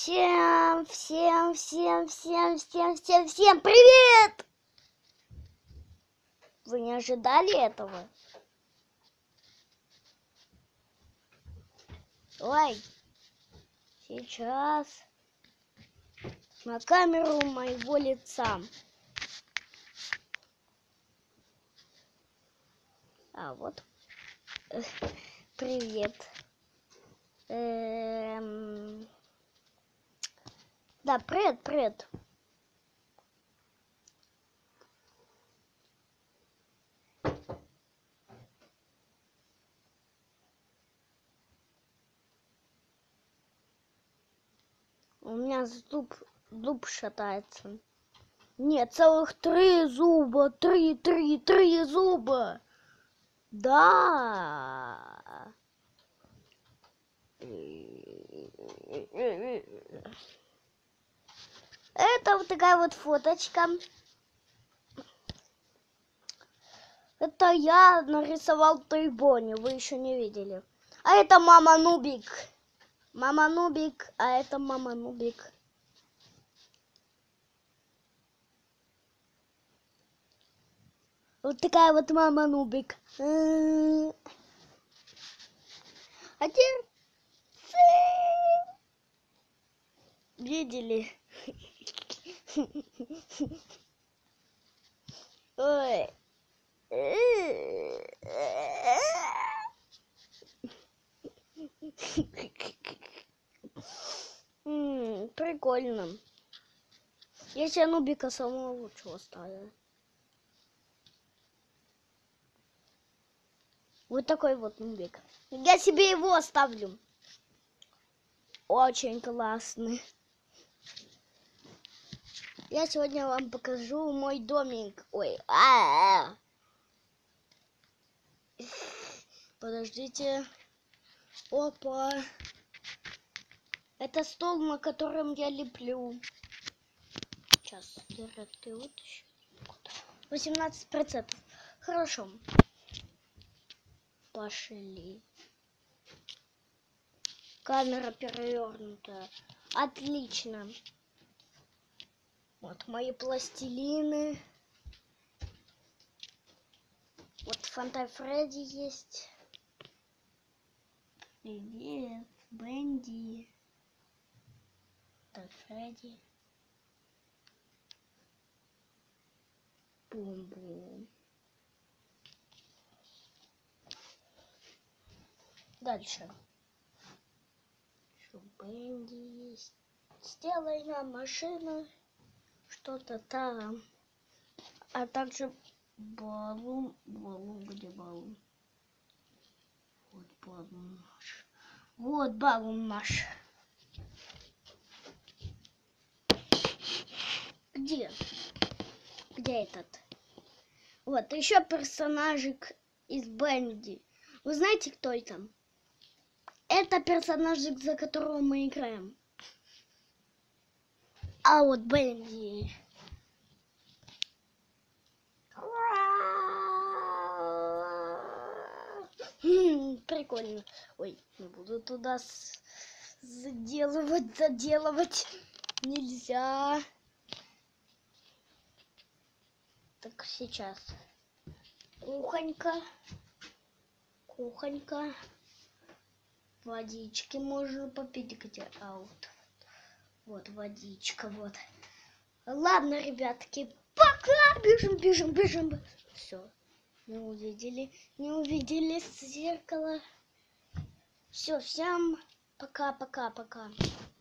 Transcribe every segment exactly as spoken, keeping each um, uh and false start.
Всем, всем, всем, всем, всем, всем, всем привет! Вы не ожидали этого? Ой, сейчас на камеру моего лица. А вот, привет. Эм... Да, привет, привет. У меня зуб, зуб шатается. Нет, целых три зуба, три, три, три зуба. Да. Это вот такая вот фоточка. Это я нарисовал Трибони, вы еще не видели. А это мама Нубик. Мама Нубик, а это мама Нубик. Вот такая вот мама Нубик. А теперь видели? Ой. М-м, прикольно. Я себе Нубика самого лучшего ставлю. Вот такой вот Нубик. Я себе его оставлю. Очень классный. Я сегодня вам покажу мой домик. Ой, а, -а, -а. Подождите. Опа. Это стол, на котором я леплю. Сейчас зарядки вытащу. восемнадцать процентов. Хорошо. Пошли. Камера перевернутая. Отлично. Вот мои пластилины. Вот Фантай Фредди есть. Привет, Бенди. Так, Фредди. Бум-бум. Дальше. Еще Бенди есть. Сделай нам машину. Что-то там. А также баллон. Баллон, где баллон? Вот баллон наш. Вот баллон наш. Где? Где этот? Вот, еще персонажик из Бенди. Вы знаете, кто это? Это персонажик, за которого мы играем. А вот Бенди. Прикольно. Ой, не буду туда заделывать, заделывать. Нельзя. Так, сейчас. Кухонька. Кухонька. Водички можно попить где? А вот. Вот водичка, вот. Ладно, ребятки, пока. Бежим, бежим, бежим. Все. Не увидели, не увидели с зеркала. Все, всем пока, пока, пока.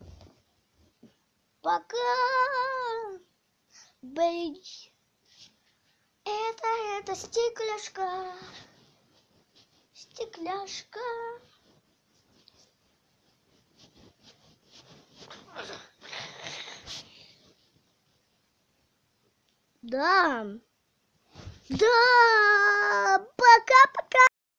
Пока. Бей. Это, это стекляшка. Стекляшка. Да. Да. Пока-пока.